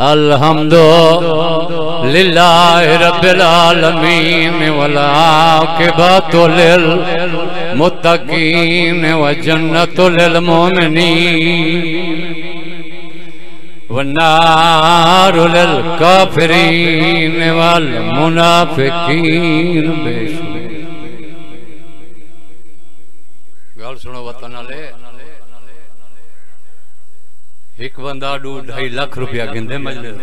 अल्हम्दुलिल्लाहि रब्बिल आलमीन वला आक़िबतु लिल मुत्तक़ीन व जन्नतु लिल मोमिनीन व नारु लिल काफ़िरीन वल मुनाफ़िकीन। गल सुनो वतन वाले, एक बंदा 2-2.5 लाख रुपया गिंदे मजलिस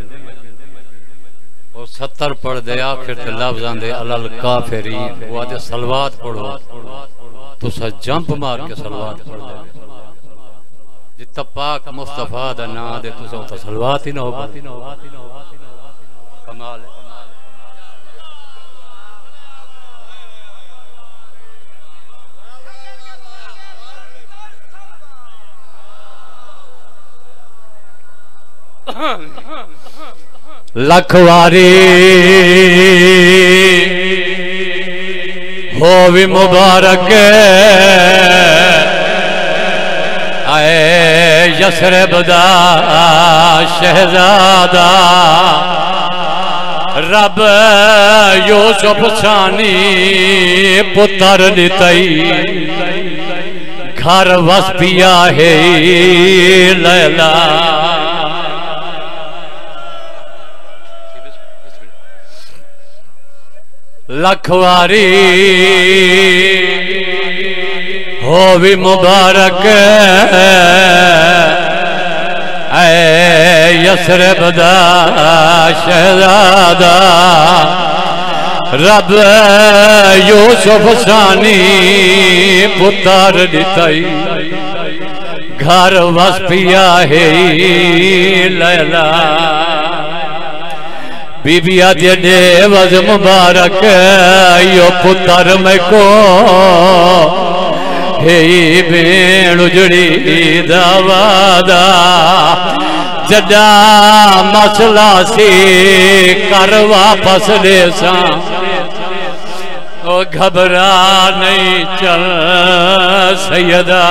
और 70 पढ़ दे आखिर ते लफ्ज़ आंदे अलल काफिरीन। वो आदे सलवात पढ़ो तो सा जंप मार के सलवात पढ़ दे। जितना पाक मुस्तफा दा नाम दे तुसा तो सलवात ही ना हो। कमाल है। लखवारी हो भी मुबारक आए यसरब दा शहजादा रब यूसुफ सानी पुत्र दितई घर वस पिया है लैला। लखवारी हो भी मुबारक ऐ यसरब दा शहजादा रब यूसुफ सानी पुत्र दितई घर वस पिया है लैला। बीबिया दे वज मुबारक यो पुत्र मैं को हे भेण उजड़ी दवादा जदा मसला सी कर वापस दे सा ओ घबरा नहीं चल सैयदा।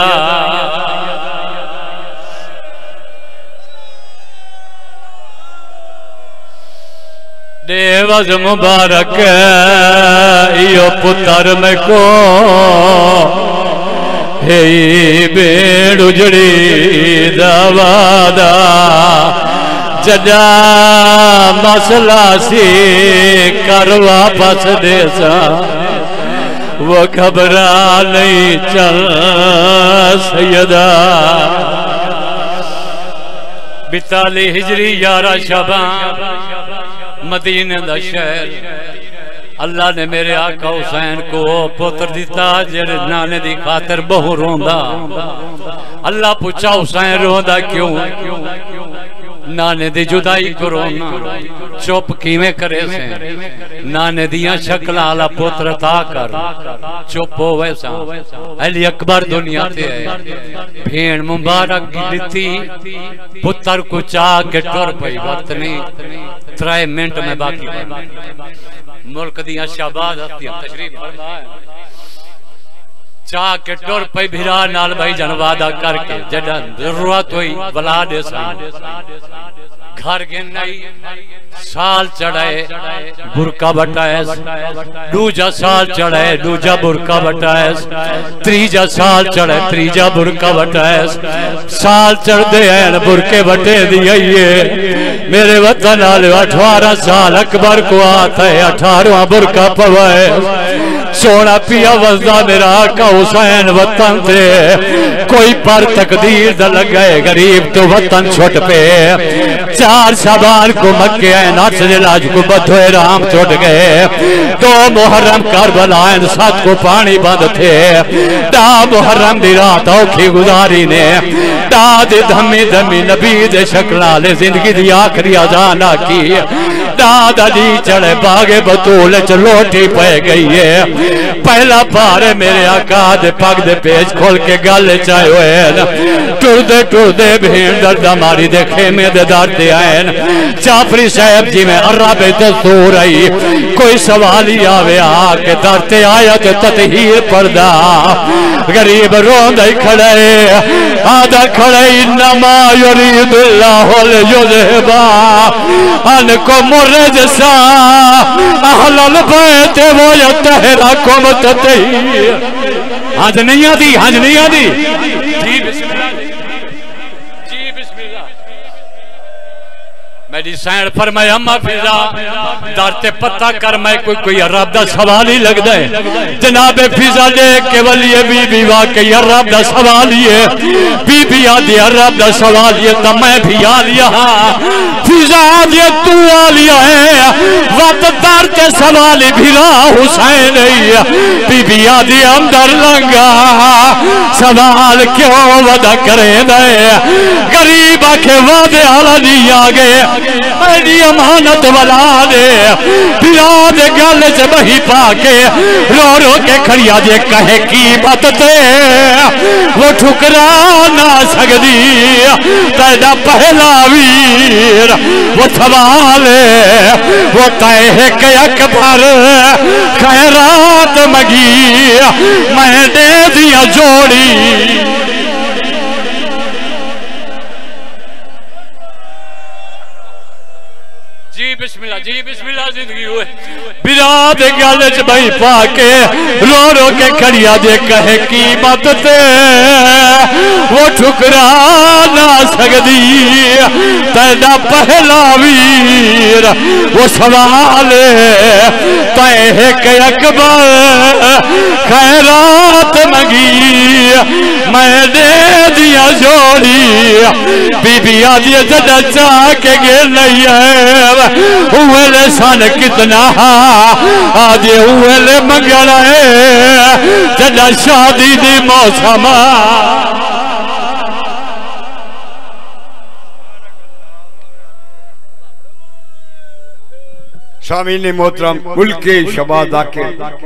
देवज मुबारक यो पुत्र में को हे भेड़ उजड़ी दवादा जदा मसला सी कर वापस दे सा वो घबरा नहीं चल सैयदा। 42 हिजरी 11 शबान मदीने दा शहर अल्लाह ने मेरे आका हुसैन को पुत्र दिता जेरे नाने दी खातर बहु रोंदा। अल्लाह पूछा हुसैन रोंदा क्यों? नाने दी जुदाई को रोना चुप किवें करे से? नाने दियां शक्लां आला पुत्र ता कर चुप हो वैसा। अली अकबर दुनिया ते है भेण मुबारक दिती पुत्र को चाह के टुर पई। वक्त नहीं 3 मिनट में बाकी मुल्क दियां शाहबाज हस्तियां तशरीफ फरमाए चाह के टुर पई भिरा नाल भाई जन वादा करके जदा जरूरत हुई वला दे घर के नहीं साल चढ़ाए बुरका बटाए दूजा साल चढ़ाए दूजा बुरका बटाए तीजा साल चढ़े तीजा बुरका बटाए साल चढ़ते हैं बुरके बटे दिए मेरे वतन वाले 18 साल अकबर को आता है 18वां बुरका पवाए सोना पिया वजदा मेरा आका हुसैन वतन थे कोई पर तकदीर द लगे गरीब तो वतन छुट पे 4 शबान को मक्के नस इलाज को बधोए राम छुट गए 2 मुहर्रम करबलाएं 7 को पानी बंद थे 10 मुहर्रम दी रात औखी गुजारी ने दाद धमी धमी नबी दे शक्लाले जिंदगी दी आखिरी अजान की दाद अली चढ़े बागे बतूल च लोटी पै गई है पहला पारे मेरे आका दे पग दे पेच खोल के गल चाहे हुए टुरदे टुरदे भेड़ दर्द मारी दे खेमे दे दरते आए जाफरी साहब जी में अर्रा बेते सो रही कोई सवाल ही आवे आके दरते आया तो ततहीर पर्दा गरीब रोंद खड़े आदा खड़े इन्नमा युरीदुल्लाहु लियुज़हिबा अन्कुम रिजसा अहलल बैत व यतहरकुम ततहीरा। आज नहीं आती, आज नहीं आती। जी बिस्मिल्लाह, जी बिस्मिल्लाह। मेरी सैन फरमाया अम्मा फिजा दरते पता कर मैं कोई अरब दा सवाल ही लगता है। जनाब फिजा दे केवल ये बीबी वाकई अरब दा सवाल ही है। बीबी आदि अरब दा सवाल ये तो मैं भी आ लिया। फिजा आदि तू आ लिया है वत दरते सवाल भिरा हुसैन है। बीबी आदि अंदर लंगा सवाल क्यों वदा करे दे गरीब आखे वादे आला नहीं आ गए मेरी अमानत वाला दे बिराद गल च बही पाके रो रो के खड़िया जे कहे कीमत ते वो ठुकरा ना सकदी तेरा पहला वीर वो सवाल वो तय के अकबर खैरात मगी मैं दे दिया जोड़ी। जी बिस्मिल्लाह, जी बिस्मिल्लाह। जिंदगी हुए बिराद गल च बही पाके रो रो के खड़िया दे कहे कीमत ते वो ठुकरा ना सकदी तेरा पहला वीर वो सवाल तय के अकबर खैरात मगी मैं दे दिया जोड़ी। बीबी आदि जदा चाह के गिर नहीं है उले सन कितना आज उले मंगल है जदा शादी दी मौसम। शामीन मोहतरम मुल्के शबादा के